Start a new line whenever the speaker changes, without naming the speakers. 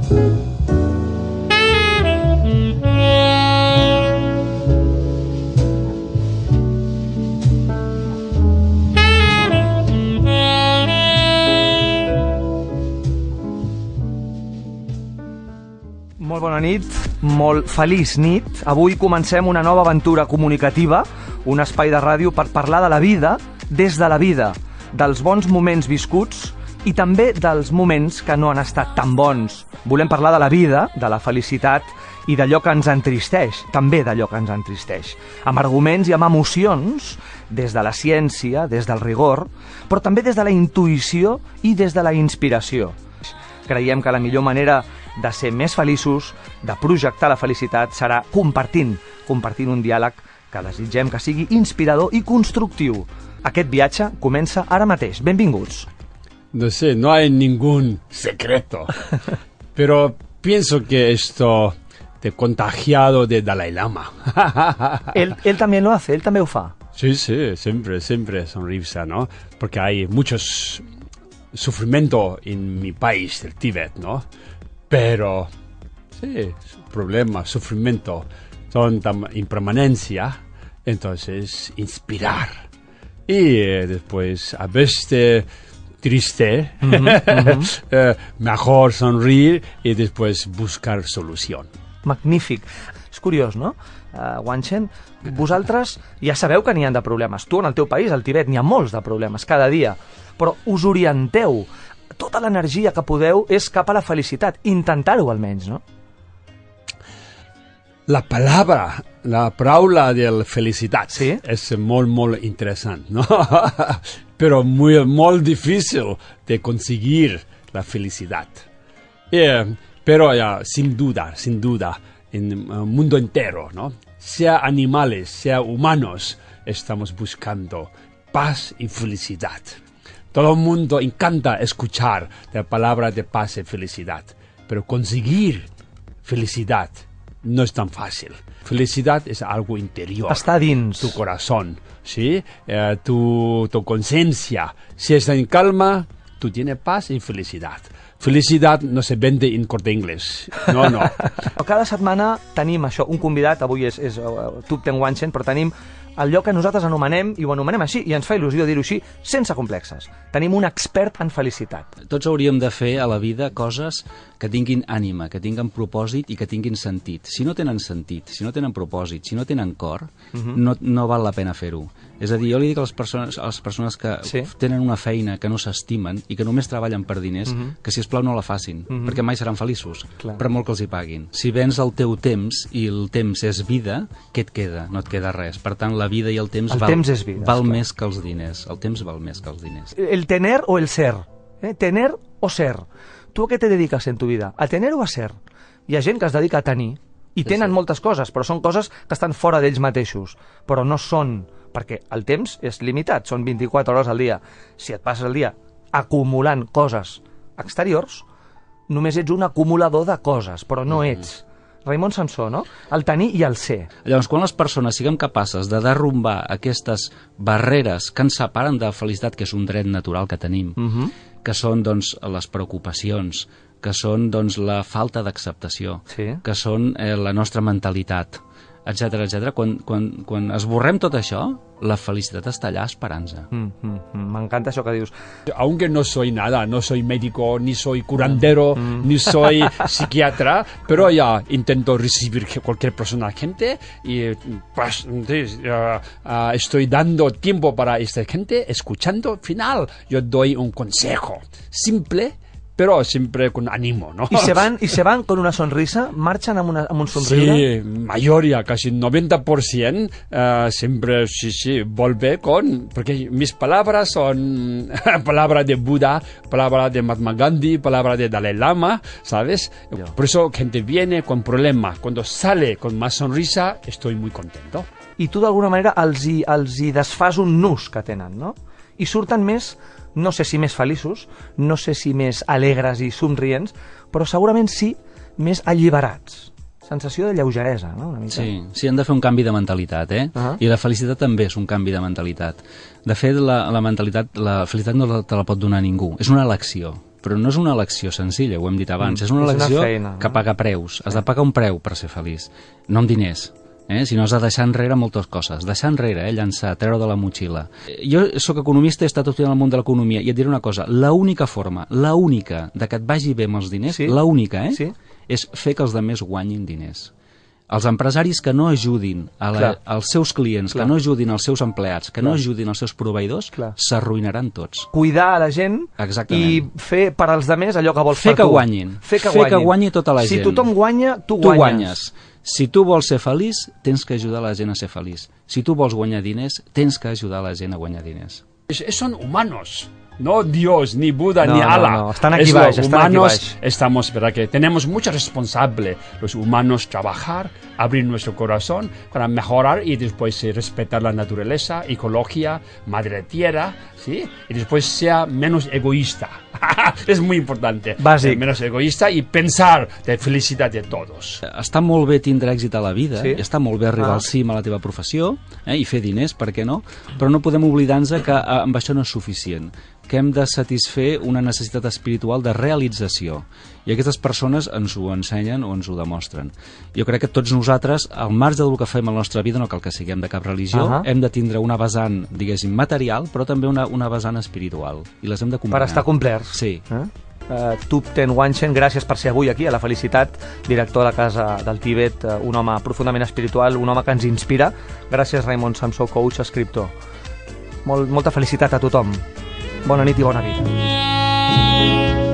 Molt bona nit, molt feliç nit. Avui comencem una nova aventura comunicativa, un espai de ràdio per parlar de la vida des de la vida, dels bons moments viscuts i també dels moments que no han estat tan bons. Volem parlar de la vida, de la felicitat i d'allò que ens entristeix, també d'allò que ens entristeix, amb arguments i amb emocions, des de la ciència, des del rigor, però també des de la intuïció i des de la inspiració. Creiem que la millor manera de ser més feliços, de projectar la felicitat, serà compartint un diàleg que desitgem que sigui inspirador i constructiu. Aquest viatge comença ara mateix. Benvinguts.
No sé, no hay ningún secreto, pero pienso que esto te contagiado de Dalai Lama.
Él también lo hace, él también lo fa.
Sí, siempre sonrisa, ¿no? Porque hay muchos sufrimiento en mi país, el Tíbet, ¿no? Pero, sí, problemas, sufrimiento, son impermanencia, entonces inspirar. Y después, a veces triste, mejor sonreír y después buscar solución.
Magnífic. És curiós, no? Wanchen, vosaltres ja sabeu que n'hi ha de problemes. Tu, en el teu país, al Tibet, n'hi ha molts de problemes, cada dia. Però us orienteu. Tota l'energia que podeu és cap a la felicitat. Intentar-ho, almenys, no?
La paraula de la felicitat,
sí?
És molt interessant, no? Però molt difícil de conseguir la felicitat. Pero sin duda, en el mundo entero, ¿no? Sea animales, sea humanos, estamos buscando paz y felicidad. Todo el mundo encanta escuchar la palabra de paz y felicidad, pero conseguir felicidad no es tan fácil. Felicidad es algo interior.
Està dins.
Tu corazón, ¿sí? Tu conciencia. Si está en calma, tú tienes paz y felicidad. Felicidad no se vende en Corte Inglés. No.
Cada setmana tenim això, un convidat, avui és Tup Ten Wanchen, però tenim allò que nosaltres anomenem, i ho anomenem així, i ens fa il·lusió dir-ho així, sense complexes. Tenim un expert en felicitat.
Tots hauríem de fer a la vida coses que tinguin ànima, que tinguin propòsit i que tinguin sentit. Si no tenen sentit, si no tenen propòsit, si no tenen cor, no val la pena fer-ho. És a dir, jo li dic a les persones que tenen una feina, que no s'estimen i que només treballen per diners, que si esclar no la facin, perquè mai seran feliços, per molt que els hi paguin. Si vens el teu temps i el temps és vida, què et queda? No et queda res. Per tant, la vida i el temps val més que els diners. El temps val més que els diners.
El tener o el ser. Tener o ser. Tu a què te dediques en tu vida? A tener o a ser? Hi ha gent que es dedica a tenir i tenen moltes coses, però són coses que estan fora d'ells mateixos. Però no són, perquè el temps és limitat, són 24 hores al dia. Si et passes el dia acumulant coses exteriors, només ets un acumulador de coses, però no ets. Raimon Samsó, no? El tenir i el ser.
Llavors, quan les persones siguem capaces de derrumbar aquestes barreres que ens separen de la felicitat, que és un dret natural que tenim, que són, doncs, les preocupacions, que són, doncs, la falta d'acceptació, que són la nostra mentalitat, etc. Quan esborrem tot això, la felicitat està allà esperant-se.
M'encanta això que dius.
Aunque no soy nada, no soy médico, ni soy curandero, ni soy psiquiatra, pero ya intento recibir cualquier persona, gente, y pues, estoy dando tiempo para esta gente, escuchando. Al final, yo doy un consejo simple, pero siempre con ánimo, ¿no?
Y se van con una sonrisa, marchan amb un somriure.
Sí, mayoría, casi 90%, siempre vuelve con... Porque mis palabras son palabras de Buda, palabras de Mahatma Gandhi, palabras de Dalai Lama, ¿sabes? Por eso gente viene con problemas. Cuando sale con más sonrisa, estoy muy contento.
I tu, d'alguna manera, els hi desfas un nus que tenen, no? I surten més... No sé si més feliços, no sé si més alegres i somrients, però segurament sí més alliberats. Sensació de lleugeresa, no? Una mica.
Sí, han de fer un canvi de mentalitat, I la felicitat també és un canvi de mentalitat. De fet, la felicitat no te la pot donar ningú. És una elecció. però no és una elecció senzilla, ho hem dit abans, és una elecció que paga preus, has de pagar un preu per ser feliç, no amb diners, sinó has de deixar enrere moltes coses, deixar enrere, llançar, treure de la motxilla. Jo sóc economista, he estat estudiant el món de l'economia i et diré una cosa, l'única forma, l'única de que et vagi bé amb els diners, l'única, és fer que els altres guanyin diners. Els empresaris que no ajudin als seus clients, que no ajudin als seus empleats, que no ajudin als seus proveïdors, s'arruïnaran tots.
Cuidar a la gent i fer per als altres allò que vols per tu.
Fer que guanyin. Fer que guanyi tota la gent.
Si tothom guanya, tu guanyes.
Si tu vols ser feliç, tens que ajudar la gent a ser feliç. Si tu vols guanyar diners, tens que ajudar la gent a guanyar diners.
Son humanos. No Dios, ni Buda, ni Allah.
No, están aquí baix,
humanos estamos, ¿verdad? Que tenemos mucho responsable los humanos trabajar, abrir nuestro corazón para mejorar y después respetar la naturaleza, ecología, madre tierra, ¿sí? Y después sea menos egoísta. Es muy importante.
Bàsic.
Menos egoísta y pensar de felicidad de todos.
Està molt bé tindre èxit a la vida, està molt bé arribar al cim a la teva professió i fer diners, per què no? Però no podem oblidar-nos que amb això no és suficient, que hem de satisfer una necessitat espiritual de realització. I aquestes persones ens ho ensenyen o ens ho demostren. Jo crec que tots nosaltres, al marge del que fem a la nostra vida, no cal que siguem de cap religió, hem de tindre una vessant, diguéssim, material, però també una vessant espiritual. I les hem de combinar.
Per estar complerts.
Sí.
Tup Ten Wanchen, gràcies per ser avui aquí a La Felicitat, director de la Casa del Tibet, un home profundament espiritual, un home que ens inspira. Gràcies, Raimon Samsó, coach, escriptor. Molta felicitat a tothom. Bona nit i bona vida.